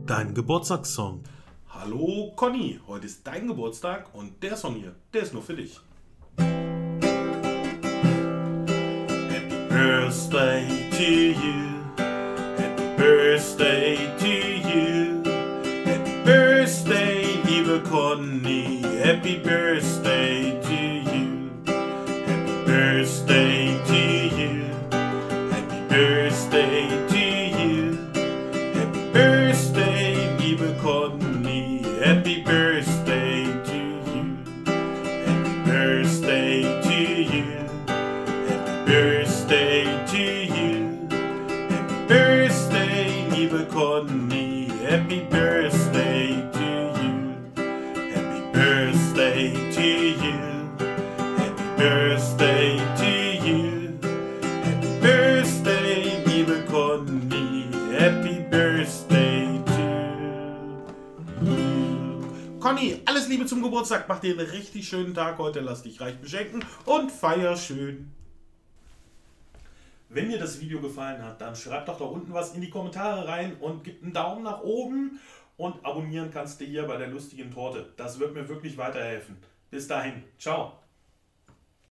Dein Geburtstagssong. Hallo Konnie, heute ist dein Geburtstag und der Song hier, der ist nur für dich. Happy Birthday to you, Happy Birthday to you, Happy Birthday, liebe Konnie, Happy Birthday to you, Happy Birthday to you, Happy Birthday to you, Happy Birthday, liebe Konnie, Happy Birthday to you, Happy Birthday to you, Happy Birthday to you, Happy Birthday, liebe Konnie, Happy Birthday to you, Happy Birthday to you, Happy Birthday to you, Happy Birthday, liebe Konnie, Happy Birthday to you. Konnie, alles Liebe zum Geburtstag, mach dir einen richtig schönen Tag heute, lass dich reich beschenken und feier schön. Wenn dir das Video gefallen hat, dann schreib doch da unten was in die Kommentare rein und gib einen Daumen nach oben und abonnieren kannst du hier bei der lustigen Torte. Das wird mir wirklich weiterhelfen. Bis dahin, ciao.